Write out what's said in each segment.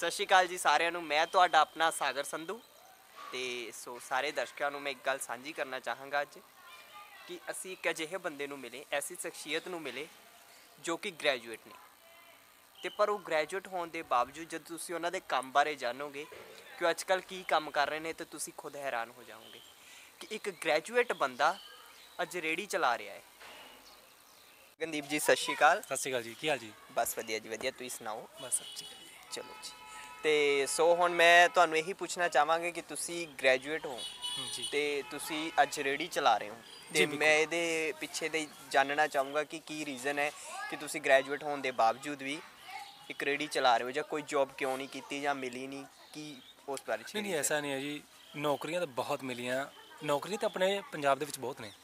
ਸਤਿ ਸ਼੍ਰੀ ਅਕਾਲ ਜੀ ਸਾਰਿਆਂ ਨੂੰ। ਮੈਂ ਤੁਹਾਡਾ ਆਪਣਾ ਸਾਗਰ ਸੰਧੂ ਤੇ ਸਾਰੇ ਦਰਸ਼ਕਾਂ ਨੂੰ ਮੈਂ ਇੱਕ ਗੱਲ ਸਾਂਝੀ ਕਰਨਾ ਚਾਹਾਂਗਾ ਅੱਜ ਕਿ ਅਸੀਂ ਇੱਕ ਅਜਿਹੇ ਬੰਦੇ ਨੂੰ ਮਿਲੇ, ਐਸੀ ਸ਼ਖਸੀਅਤ ਨੂੰ ਮਿਲੇ ਜੋ ਕਿ ਗ੍ਰੈਜੂਏਟ ਨੇ ਤੇ ਪਰ ਉਹ ਗ੍ਰੈਜੂਏਟ ਹੋਣ ਦੇ ਬਾਵਜੂਦ ਜਦ ਤੁਸੀਂ ਉਹਨਾਂ ਦੇ ਕੰਮ ਬਾਰੇ ਜਾਣੋਗੇ ਕਿ ਉਹ ਅੱਜ ਕੱਲ੍ਹ ਕੀ ਕੰਮ ਕਰ ਰਹੇ ਨੇ ਤਾਂ ਤੁਸੀਂ ਖੁਦ ਹੈਰਾਨ ਹੋ ਜਾਓਗੇ ਕਿ ਇੱਕ ਗ੍ਰੈਜੂਏਟ ਬੰਦਾ ਅੱਜ ਰੇਹੜੀ ਚਲਾ ਰਿਹਾ ਹੈ। ਗਗਨਦੀਪ ਜੀ ਸਤਿ ਸ਼੍ਰੀ ਅਕਾਲ। ਸਤਿ ਸ਼੍ਰੀ ਅਕਾਲ ਜੀ, ਕੀ ਹਾਲ ਜੀ? ਬਸ ਵਧੀਆ ਜੀ ਵਧੀਆ, ਤੁਸੀਂ ਸੁਣਾਓ? ਬਸ ਸਭ ਠੀਕ ਹੈ ਜੀ। ਚਲੋ ਜੀ। ਤੇ ਹੁਣ ਮੈਂ ਤੁਹਾਨੂੰ ਇਹੀ ਪੁੱਛਣਾ ਚਾਹਾਂਗਾ ਕਿ ਤੁਸੀਂ ਗ੍ਰੈਜੂਏਟ ਹੋ ਜੀ ਤੇ ਤੁਸੀਂ ਅੱਜ ਰੇਹੜੀ ਚਲਾ ਰਹੇ ਹੋ ਤੇ ਜੀ, ਮੈਂ ਇਹਦੇ ਪਿੱਛੇ ਦੇ ਜਾਣਨਾ ਚਾਹੂੰਗਾ ਕਿ ਕੀ ਰੀਜ਼ਨ ਹੈ ਕਿ ਤੁਸੀਂ ਗ੍ਰੈਜੂਏਟ ਹੋਣ ਦੇ ਬਾਵਜੂਦ ਵੀ ਇੱਕ ਰੇਹੜੀ ਚਲਾ ਰਹੇ ਹੋ, ਜਾਂ ਕੋਈ ਜੌਬ ਕਿਉਂ ਨਹੀਂ ਕੀਤੀ ਜਾਂ ਮਿਲੀ ਨਹੀਂ, ਕੀ ਉਸ ਬਾਰੇ? ਨਹੀਂ ਐਸਾ ਨਹੀਂ ਹੈ ਜੀ, ਨੌਕਰੀਆਂ ਤਾਂ ਬਹੁਤ ਮਿਲੀਆਂ, ਨੌਕਰੀਆਂ ਤਾਂ ਆਪਣੇ ਪੰਜਾਬ ਦੇ ਵਿੱਚ ਬਹੁਤ ਨੇ,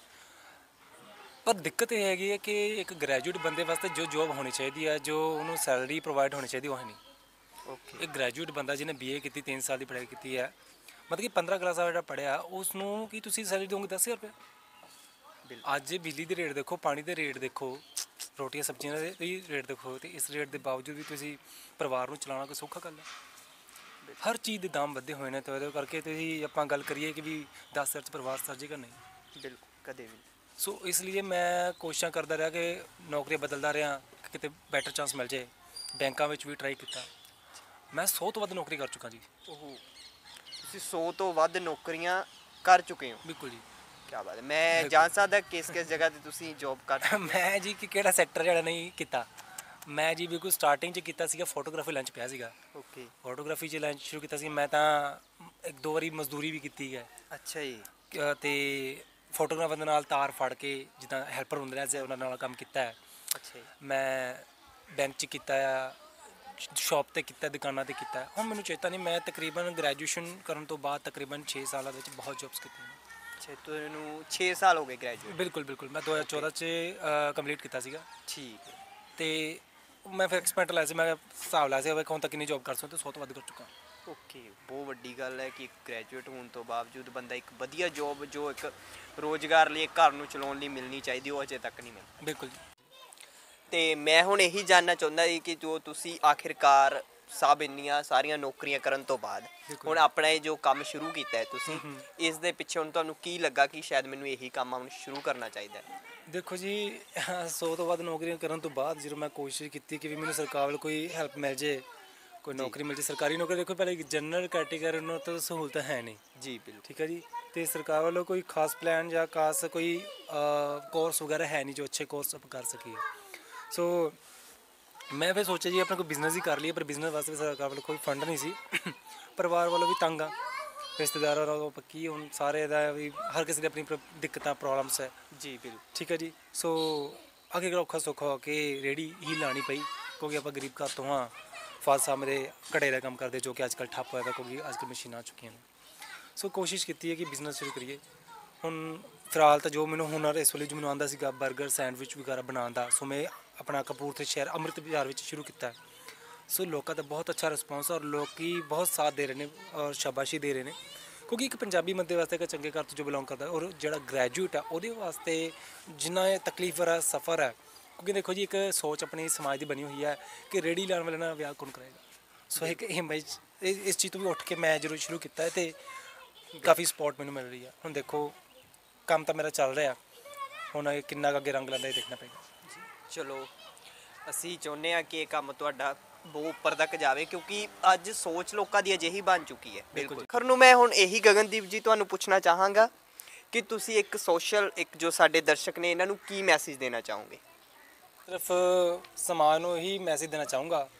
ਪਰ ਦਿੱਕਤ ਇਹ ਹੈਗੀ ਹੈ ਕਿ ਇੱਕ ਗ੍ਰੈਜੂਏਟ ਬੰਦੇ ਵਾਸਤੇ ਜੋ ਜੌਬ ਹੋਣੀ ਚਾਹੀਦੀ ਹੈ, ਜੋ ਉਹਨੂੰ ਸੈਲਰੀ ਪ੍ਰੋਵਾਈਡ ਹੋਣੀ ਚਾਹੀਦੀ, ਉਹ ਹੈ ਨਹੀਂ। ਓਕੇ। ਇੱਕ ਗ੍ਰੈਜੂਏਟ ਬੰਦਾ ਜਿਹਨੇ BA ਕੀਤੀ, 3 ਸਾਲ ਦੀ ਪੜ੍ਹਾਈ ਕੀਤੀ ਹੈ, ਮਤਲਬ ਕਿ 15 ਕਲਾਸਾਂ ਜਿਹੜਾ ਪੜ੍ਹਿਆ, ਉਸ ਨੂੰ ਕੀ ਤੁਸੀਂ ਸੈਲਰੀ ਦੋਗੇ 10,000 ਰੁਪਏ? ਅੱਜ ਬਿਜਲੀ ਦੇ ਰੇਟ ਦੇਖੋ, ਪਾਣੀ ਦੇ ਰੇਟ ਦੇਖੋ, ਰੋਟੀਆਂ ਸਬਜ਼ੀਆਂ ਦੇ ਵੀ ਰੇਟ ਦੇਖੋ, ਤੇ ਇਸ ਰੇਟ ਦੇ ਬਾਵਜੂਦ ਵੀ ਤੁਸੀਂ ਪਰਿਵਾਰ ਨੂੰ ਚਲਾਉਣਾ ਕੋਈ ਸੌਖਾ ਗੱਲ ਹੈ? ਹਰ ਚੀਜ਼ ਦੇ ਦਾਮ ਵਧੇ ਹੋਏ ਨੇ, ਤਾਂ ਉਹਦੇ ਕਰਕੇ ਤੁਸੀਂ ਆਪਾਂ ਗੱਲ ਕਰੀਏ ਕਿ ਵੀ 10,000 'ਚ ਪਰਿਵਾਰ ਸਰਜੇਗਾ ਨਹੀਂ, ਬਿਲਕੁਲ ਕਦੇ ਵੀ। ਸੋ ਇਸ ਲਈ ਮੈਂ ਕੋਸ਼ਿਸ਼ਾਂ ਕਰਦਾ ਰਿਹਾ ਕਿ ਨੌਕਰੀਆਂ ਬਦਲਦਾ ਰਿਹਾ, ਕਿਤੇ ਬੈਟਰ ਚਾਂਸ ਮਿਲ ਜਾਏ। ਬੈਂਕਾਂ ਵਿੱਚ ਵੀ ਟਰਾਈ ਕੀਤਾ, ਮੈਂ 100 ਤੋਂ ਵੱਧ ਨੌਕਰੀ ਕਰ ਚੁੱਕਾ ਜੀ। ਉਹ ਤੁਸੀਂ 100 ਤੋਂ ਵੱਧ ਨੌਕਰੀਆਂ ਕਰ ਚੁੱਕੇ ਹੋ? ਬਿਲਕੁਲ ਜੀ। ਕੀ ਬਾਤ ਹੈ। ਮੈਂ ਜਾਣ ਸਕਦਾ ਕਿਸ ਜਗ੍ਹਾ ਤੇ ਤੁਸੀਂ ਜੌਬ ਕਰ? ਮੈਂ ਜੀ ਕਿ ਕਿਹੜਾ ਸੈਕਟਰ ਜਿਹੜਾ ਨਹੀਂ ਕੀਤਾ, ਮੈਂ ਜੀ ਬਿਲਕੁਲ ਸਟਾਰਟਿੰਗ 'ਚ ਕੀਤਾ ਸੀਗਾ, ਫੋਟੋਗ੍ਰਾਫੀ ਲਾਈਨ 'ਚ ਪਿਆ ਸੀਗਾ। ਓਕੇ। ਫੋਟੋਗ੍ਰਾਫੀ 'ਚ ਲਾਈਨ ਸ਼ੁਰੂ ਕੀਤਾ ਸੀ ਮੈਂ, ਤਾਂ 1-2 ਵਾਰੀ ਮਜ਼ਦੂਰੀ ਵੀ ਕੀਤੀ ਹੈ। ਅੱਛਾ ਜੀ। ਅਤੇ ਫੋਟੋਗ੍ਰਾਫਰ ਦੇ ਨਾਲ ਤਾਰ ਫੜ ਕੇ ਜਿੱਦਾਂ ਹੈਲਪਰ ਹੁੰਦੇ ਨੇ ਉਹਨਾਂ ਨਾਲ ਕੰਮ ਕੀਤਾ ਹੈ। ਅੱਛਾ ਜੀ। ਮੈਂ ਬੈਂਕ 'ਚ ਕੀਤਾ ਆ, ਸ਼ੌਪ 'ਤੇ ਕੀਤਾ, ਦੁਕਾਨਾਂ 'ਤੇ ਕੀਤਾ। ਹੁਣ ਮੈਨੂੰ ਚੇਤਾ ਨਹੀਂ, ਮੈਂ ਤਕਰੀਬਨ ਗ੍ਰੈਜੂਏਸ਼ਨ ਕਰਨ ਤੋਂ ਬਾਅਦ ਤਕਰੀਬਨ 6 ਸਾਲਾਂ ਵਿੱਚ ਬਹੁਤ ਜੌਬਸ ਕੀਤੀਆਂ। ਅੱਛਾ, ਤੁਹਾਨੂੰ 6 ਸਾਲ ਹੋ ਗਏ ਗ੍ਰੈਜੂਏਟ? ਬਿਲਕੁਲ ਬਿਲਕੁਲ, ਮੈਂ 2014 'ਚ ਕੰਪਲੀਟ ਕੀਤਾ ਸੀਗਾ। ਠੀਕ ਹੈ। ਅਤੇ ਮੈਂ ਫਿਰ ਐਕਸਪੈਕਟ ਲਾਇਆ ਸੀ, ਮੈਂ ਹਿਸਾਬ ਲਾਇਆ ਸੀ ਵੇਖੋ ਹੁਣ ਤੱਕ ਕਿੰਨੀ ਜੌਬ ਕਰ ਸਕਦਾ, 100 ਤੋਂ ਵੱਧ ਕਰ ਚੁੱਕਾ। ਓਕੇ, ਬਹੁਤ ਵੱਡੀ ਗੱਲ ਹੈ ਕਿ ਗ੍ਰੈਜੂਏਟ ਹੋਣ ਤੋਂ ਬਾਵਜੂਦ ਬੰਦਾ ਇੱਕ ਵਧੀਆ ਜੌਬ ਜੋ ਇੱਕ ਰੋਜ਼ਗਾਰ ਲਈ, ਘਰ ਨੂੰ ਚਲਾਉਣ ਲਈ ਮਿਲਣੀ ਚਾਹੀਦੀ, ਉਹ ਅਜੇ ਤੱਕ ਨਹੀਂ ਮਿਲੀ। ਬਿਲਕੁਲ ਜੀ। ਅਤੇ ਮੈਂ ਹੁਣ ਇਹੀ ਜਾਣਨਾ ਚਾਹੁੰਦਾ ਸੀ ਕਿ ਜੋ ਤੁਸੀਂ ਆਖਿਰਕਾਰ ਸਭ ਇੰਨੀਆਂ ਸਾਰੀਆਂ ਨੌਕਰੀਆਂ ਕਰਨ ਤੋਂ ਬਾਅਦ ਹੁਣ ਆਪਣਾ ਇਹ ਜੋ ਕੰਮ ਸ਼ੁਰੂ ਕੀਤਾ ਹੈ ਤੁਸੀਂ, ਇਸ ਦੇ ਪਿੱਛੇ ਹੁਣ ਤੁਹਾਨੂੰ ਕੀ ਲੱਗਾ ਕਿ ਸ਼ਾਇਦ ਮੈਨੂੰ ਇਹੀ ਕੰਮ ਹੁਣ ਸ਼ੁਰੂ ਕਰਨਾ ਚਾਹੀਦਾ ਹੈ? ਦੇਖੋ ਜੀ, 100 ਤੋਂ ਵੱਧ ਨੌਕਰੀਆਂ ਕਰਨ ਤੋਂ ਬਾਅਦ ਜਦੋਂ ਮੈਂ ਕੋਸ਼ਿਸ਼ ਕੀਤੀ ਕਿ ਵੀ ਮੈਨੂੰ ਸਰਕਾਰ ਵੱਲ ਕੋਈ ਹੈਲਪ ਮਿਲ ਜੇ, ਕੋਈ ਨੌਕਰੀ ਮਿਲ ਜੇ, ਸਰਕਾਰੀ ਨੌਕਰੀ। ਦੇਖੋ ਪਹਿਲੇ ਜਨਰਲ ਕੈਟੇਗਰੀ ਨੂੰ ਤਾਂ ਸਹੂਲਤ ਹੈ ਨਹੀਂ ਜੀ। ਬਿਲਕੁਲ ਠੀਕ ਹੈ ਜੀ। ਅਤੇ ਸਰਕਾਰ ਵੱਲੋਂ ਕੋਈ ਖਾਸ ਪਲਾਨ ਜਾਂ ਖਾਸ ਕੋਈ ਕੋਰਸ ਵਗੈਰਾ ਹੈ ਨਹੀਂ ਜੋ ਅੱਛੇ ਕੋਰਸ ਆਪਾਂ ਕਰ ਸਕੀਏ। ਸੋ ਮੈਂ ਫਿਰ ਸੋਚਿਆ ਜੀ ਆਪਣਾ ਕੋਈ ਬਿਜ਼ਨਸ ਹੀ ਕਰ ਲਈਏ, ਪਰ ਬਿਜ਼ਨਸ ਵਾਸਤੇ ਸਰਕਾਰ ਵੱਲੋਂ ਕੋਈ ਫੰਡ ਨਹੀਂ ਸੀ। ਪਰਿਵਾਰ ਵੱਲੋਂ ਵੀ ਤੰਗ ਆ, ਰਿਸ਼ਤੇਦਾਰਾਂ ਵੱਲੋਂ ਪੱਕੀ, ਹੁਣ ਸਾਰੇ ਦਾ ਵੀ ਹਰ ਕਿਸੇ ਦੀ ਆਪਣੀ ਦਿੱਕਤਾਂ ਪ੍ਰੋਬਲਮਸ ਹੈ ਜੀ। ਬਿਲਕੁਲ ਠੀਕ ਹੈ ਜੀ। ਸੋ ਅੱਗੇ ਔਖਾ ਸੌਖਾ ਹੋ ਕੇ ਰੇਹੜੀ ਹੀ ਲਾਉਣੀ ਪਈ, ਕਿਉਂਕਿ ਆਪਾਂ ਗਰੀਬ ਘਰ ਤੋਂ ਹਾਂ। ਫਾਦਰ ਸਾਹਿਬ ਮੇਰੇ ਘੜੇ ਦਾ ਕੰਮ ਕਰਦੇ, ਜੋ ਕਿ ਅੱਜ ਕੱਲ੍ਹ ਠੱਪ ਹੋਇਆ ਪਿਆ ਕਿਉਂਕਿ ਅੱਜ ਕੱਲ੍ਹ ਮਸ਼ੀਨਾਂ ਆ ਚੁੱਕੀਆਂ ਨੇ। ਸੋ ਕੋਸ਼ਿਸ਼ ਕੀਤੀ ਹੈ ਕਿ ਬਿਜ਼ਨਸ ਸ਼ੁਰੂ ਕਰੀਏ। ਹੁਣ ਫਿਲਹਾਲ ਤਾਂ ਜੋ ਮੈਨੂੰ ਹੁਨਰ ਇਸ ਵੇਲੇ ਜੋ ਮੈਨੂੰ ਆਉਂਦਾ ਸੀਗਾ ਬਰਗਰ ਸੈਂਡਵਿਚ ਵਗੈਰਾ ਬਣਾਉਣ ਦਾ, ਸੋ ਮੈਂ ਆਪਣਾ ਕਪੂਰਥਲੇ ਸ਼ਹਿਰ ਅੰਮ੍ਰਿਤ ਬਾਜ਼ਾਰ ਵਿੱਚ ਸ਼ੁਰੂ ਕੀਤਾ। ਸੋ ਲੋਕਾਂ ਦਾ ਬਹੁਤ ਅੱਛਾ ਰਿਸਪੌਂਸ, ਔਰ ਲੋਕ ਬਹੁਤ ਸਾਥ ਦੇ ਰਹੇ ਨੇ ਔਰ ਸ਼ਾਬਾਸ਼ੀ ਦੇ ਰਹੇ ਨੇ, ਕਿਉਂਕਿ ਇੱਕ ਪੰਜਾਬੀ ਬੰਦੇ ਵਾਸਤੇ ਇੱਕ ਚੰਗੇ ਘਰ ਤੋਂ ਜੋ ਬਿਲੋਂਗ ਕਰਦਾ, ਔਰ ਜਿਹੜਾ ਗ੍ਰੈਜੂਏਟ ਆ ਉਹਦੇ ਵਾਸਤੇ ਜਿੰਨਾ ਇਹ ਤਕਲੀਫ ਭਰਾ ਸਫ਼ਰ ਹੈ, ਕਿਉਂਕਿ ਦੇਖੋ ਜੀ ਇੱਕ ਸੋਚ ਆਪਣੀ ਸਮਾਜ ਦੀ ਬਣੀ ਹੋਈ ਹੈ ਕਿ ਰੇਹੜੀ ਲਾਉਣ ਵਾਲੇ ਨਾਲ ਵਿਆਹ ਕੌਣ ਕਰੇਗਾ। ਸੋ ਇੱਕ ਇਸ ਚੀਜ਼ ਤੋਂ ਵੀ ਉੱਠ ਕੇ ਮੈਂ ਜਦੋਂ ਸ਼ੁਰੂ ਕੀਤਾ ਹੈ ਅਤੇ ਕਾਫੀ ਸਪੋਰਟ ਮੈਨੂੰ ਮਿਲ ਰਹੀ ਹੈ। ਹੁਣ ਦੇਖੋ ਕੰਮ ਤਾਂ ਮੇਰਾ ਚੱਲ ਰਿਹਾ, ਹੁਣ ਇਹ ਕਿੰਨਾ ਕੁ ਅੱਗੇ ਰੰਗ ਲੈਂਦਾ ਇਹ ਦੇਖਣਾ ਪਏਗਾ। ਚਲੋ, ਅਸੀਂ ਚਾਹੁੰਦੇ ਹਾਂ ਕਿ ਇਹ ਕੰਮ ਤੁਹਾਡਾ ਬਹੁਤ ਉੱਪਰ ਤੱਕ ਜਾਵੇ, ਕਿਉਂਕਿ ਅੱਜ ਸੋਚ ਲੋਕਾਂ ਦੀ ਅਜਿਹੀ ਬਣ ਚੁੱਕੀ ਹੈ। ਬਿਲਕੁਲ। ਆਖਰ ਨੂੰ ਮੈਂ ਹੁਣ ਇਹੀ ਗਗਨਦੀਪ ਜੀ ਤੁਹਾਨੂੰ ਪੁੱਛਣਾ ਚਾਹਾਂਗਾ ਕਿ ਤੁਸੀਂ ਇੱਕ ਜੋ ਸਾਡੇ ਦਰਸ਼ਕ ਨੇ ਇਹਨਾਂ ਨੂੰ ਕੀ ਮੈਸੇਜ ਦੇਣਾ ਚਾਹੋਗੇ? ਸਿਰਫ ਸਮਾਜ ਨੂੰ ਇਹੀ ਮੈਸੇਜ ਦੇਣਾ ਚਾਹੂੰਗਾ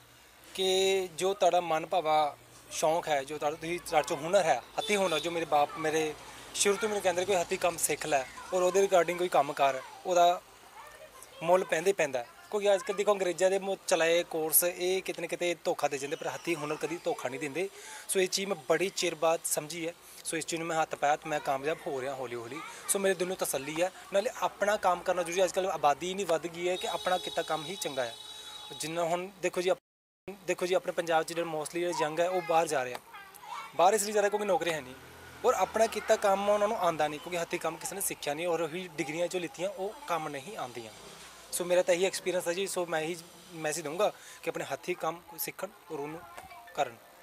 ਕਿ ਜੋ ਤੁਹਾਡਾ ਮਨ ਭਾਵਾ ਸ਼ੌਂਕ ਹੈ, ਜੋ ਤੁਹਾਡੇ 'ਚ ਹੁਨਰ ਹੈ, ਹੱਥੀਂ ਹੁਨਰ, ਜੋ ਮੇਰੇ ਬਾਪ ਮੇਰੇ ਸ਼ੁਰੂ ਤੋਂ ਮੈਨੂੰ ਕਹਿੰਦੇ ਕੋਈ ਹੱਥੀਂ ਕੰਮ ਸਿੱਖ ਲੈ, ਔਰ ਉਹਦੇ ਰਿਗਾਰਡਿੰਗ ਕੋਈ ਕੰਮ ਕਰ, ਉਹਦਾ ਮੁੱਲ ਪੈਂਦਾ। ਕਿਉਂਕਿ ਅੱਜ ਕੱਲ੍ਹ ਦੇਖੋ ਅੰਗਰੇਜ਼ਾਂ ਦੇ ਚਲਾਏ ਕੋਰਸ ਇਹ ਕਿਤੇ ਨਾ ਕਿਤੇ ਧੋਖਾ ਦੇ ਜਾਂਦੇ, ਪਰ ਹੱਥੀਂ ਹੁਨਰ ਕਦੀ ਧੋਖਾ ਨਹੀਂ ਦਿੰਦੇ। ਸੋ ਇਹ ਚੀਜ਼ ਮੈਂ ਬੜੀ ਚਿਰ ਬਾਅਦ ਸਮਝੀ ਹੈ। ਸੋ ਇਸ ਚੀਜ਼ ਨੂੰ ਮੈਂ ਹੱਥ ਪਾਇਆ ਅਤੇ ਮੈਂ ਕਾਮਯਾਬ ਹੋ ਰਿਹਾ ਹੌਲੀ ਹੌਲੀ। ਸੋ ਮੇਰੇ ਦਿਲ ਨੂੰ ਤਸੱਲੀ ਹੈ, ਨਾਲੇ ਆਪਣਾ ਕੰਮ ਕਰਨਾ ਜ਼ਰੂਰੀ। ਅੱਜ ਕੱਲ੍ਹ ਆਬਾਦੀ ਇੰਨੀ ਵੱਧ ਗਈ ਹੈ ਕਿ ਆਪਣਾ ਕੀਤਾ ਕੰਮ ਹੀ ਚੰਗਾ ਹੈ। ਜਿੰਨਾ ਹੁਣ ਦੇਖੋ ਜੀ ਆਪਣੇ ਪੰਜਾਬ 'ਚ ਜਿਹੜੇ ਮੋਸਟਲੀ ਜਿਹੜੇ ਯੰਗ ਹੈ ਉਹ ਬਾਹਰ ਜਾ ਰਿਹਾ, ਬਾਹਰ ਇਸ ਲਈ ਜਾ ਰਿਹਾ ਕਿਉਂਕਿ ਨੌਕਰੀ ਹੈ ਨਹੀਂ, ਔਰ ਆਪਣਾ ਕੀਤਾ ਕੰਮ ਉਹਨਾਂ ਨੂੰ ਆਉਂਦਾ ਨਹੀਂ, ਕਿਉਂਕਿ ਹੱਥੀਂ ਕੰਮ ਕਿਸੇ ਨੇ ਸਿੱਖਿਆ ਨਹੀਂ, ਔਰ ਉਹੀ ਡਿਗਰੀਆਂ ਜੋ ਲਿੱਤੀਆਂ ਉਹ ਕੰਮ ਨਹੀਂ ਆਉਂਦੀਆਂ। ਸੋ ਮੇਰਾ ਤਾਂ ਇਹੀ ਐਕਸਪੀਰੀਅੰਸ ਹੈ ਜੀ। ਸੋ ਮੈਂ ਇਹੀ ਮੈਸੇਜ ਦਊਂਗਾ ਕਿ ਆਪਣੇ ਹੱਥੀਂ ਕੰਮ ਸਿੱਖਣ ਔਰ ਉਹਨੂੰ ਕਰਨ।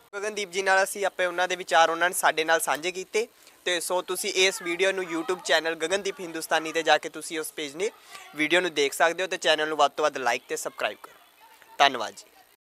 ਗਗਨਦੀਪ ਜੀ ਨਾਲ ਅਸੀਂ ਆਪੇ ਉਹਨਾਂ ਦੇ ਵਿਚਾਰ ਉਹਨਾਂ ਨੇ ਸਾਡੇ ਨਾਲ ਸਾਂਝੇ ਕੀਤੇ। ਤੇ ਸੋ ਤੁਸੀਂ ਇਸ ਵੀਡੀਓ ਨੂੰ YouTube ਚੈਨਲ ਗਗਨਦੀਪ ਹਿੰਦੁਸਤਾਨੀ ਤੇ ਜਾ ਕੇ ਤੁਸੀਂ ਉਸ ਪੇਜ ਨੇ ਵੀਡੀਓ ਨੂੰ ਦੇਖ ਸਕਦੇ ਹੋ ਤੇ ਚੈਨਲ ਨੂੰ ਵੱਧ ਤੋਂ ਵੱਧ ਲਾਈਕ ਤੇ ਸਬਸਕ੍ਰਾਈਬ ਕਰੋ। ਧੰਨਵਾਦ ਜੀ।